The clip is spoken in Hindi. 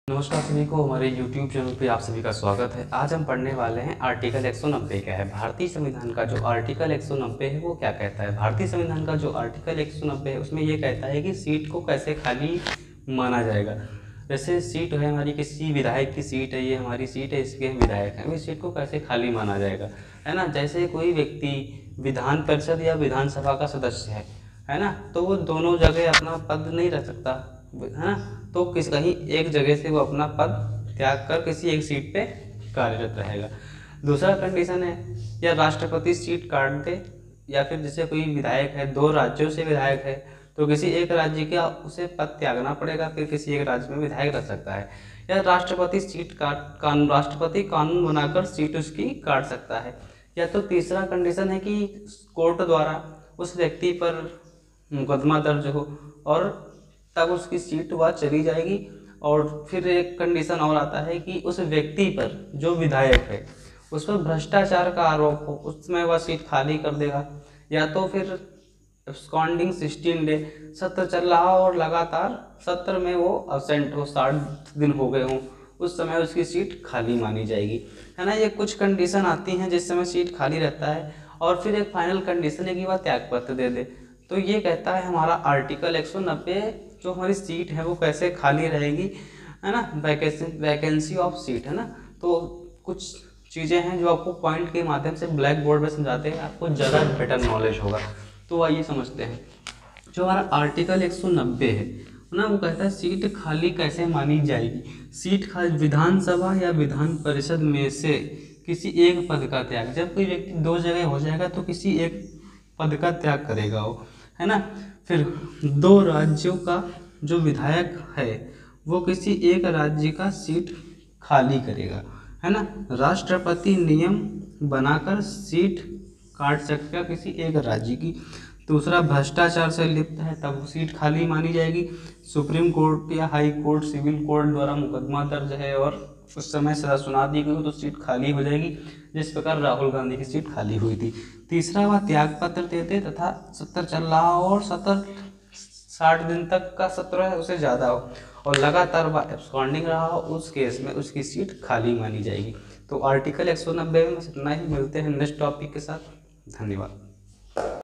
नमस्कार सभी को, हमारे YouTube चैनल पे आप सभी का स्वागत है। आज हम पढ़ने वाले हैं आर्टिकल 190 क्या है। भारतीय संविधान का जो आर्टिकल 190 है वो क्या कहता है। भारतीय संविधान का जो आर्टिकल 190 है उसमें ये कहता है कि सीट को कैसे खाली माना जाएगा। जैसे सीट है हमारी, किसी विधायक की सीट है, ये हमारी सीट है, इसके हम विधायक हैं, इस सीट को कैसे खाली माना जाएगा, है ना। जैसे कोई व्यक्ति विधान परिषद या विधानसभा का सदस्य है ना, तो वो दोनों जगह अपना पद नहीं रख सकता, है ना। तो कहीं एक जगह से वो अपना पद त्याग कर किसी एक सीट पे कार्यरत रहेगा। दूसरा कंडीशन है, या राष्ट्रपति सीट काट दे, या फिर जैसे कोई विधायक है, दो राज्यों से विधायक है, तो किसी एक राज्य का उसे पद त्यागना पड़ेगा, फिर किसी एक राज्य में विधायक रह सकता है। या राष्ट्रपति राष्ट्रपति कानून बनाकर सीट उसकी काट सकता है। या तो तीसरा कंडीशन है कि कोर्ट द्वारा उस व्यक्ति पर मुकदमा दर्ज हो और तब उसकी सीट वह चली जाएगी। और फिर एक कंडीशन और आता है कि उस व्यक्ति पर, जो विधायक है, उस पर भ्रष्टाचार का आरोप हो, उसमें वह सीट खाली कर देगा। या तो फिर एब्सकॉन्डिंग 16 डे, सत्र चल रहा हो और लगातार सत्र में वो अब्सेंट हो, 60 दिन हो गए हों, उस समय उसकी सीट खाली मानी जाएगी, है ना। ये कुछ कंडीशन आती हैं जिस समय सीट खाली रहता है। और फिर एक फाइनल कंडीशन है कि वह त्यागपत्र दे दे। तो ये कहता है हमारा आर्टिकल 190, जो हमारी सीट है वो कैसे खाली रहेगी, है ना। वैकेंसी ऑफ सीट, है ना। तो कुछ चीज़ें हैं जो आपको पॉइंट के माध्यम से ब्लैक बोर्ड में समझाते हैं, आपको ज़्यादा बेटर नॉलेज होगा। तो आइए समझते हैं। जो हमारा आर्टिकल 190 है ना, वो कहता है सीट खाली कैसे मानी जाएगी। सीट खाली विधानसभा या विधान परिषद में से किसी एक पद का त्याग। जब कोई व्यक्ति दो जगह हो जाएगा तो किसी एक पद का त्याग करेगा वो, है ना। फिर दो राज्यों का जो विधायक है वो किसी एक राज्य का सीट खाली करेगा, है ना। राष्ट्रपति नियम बनाकर सीट काट सकेगा किसी एक राज्य की। दूसरा, भ्रष्टाचार से लिप्त है तब सीट खाली मानी जाएगी। सुप्रीम कोर्ट या हाई कोर्ट, सिविल कोर्ट द्वारा मुकदमा दर्ज है और उस समय सजा सुना दी गई तो सीट खाली हो जाएगी, जिस प्रकार राहुल गांधी की सीट खाली हुई थी। तीसरा, वह त्यागपत्र देते तथा सत्र चल रहा हो और सत्र 60 दिन तक का सत्र है उसे ज़्यादा हो और लगातार वह एब्सकॉन्डिंग रहा हो, उस केस में उसकी सीट खाली मानी जाएगी। तो आर्टिकल 190 में बस इतना ही। मिलते हैं नेक्स्ट टॉपिक के साथ। धन्यवाद।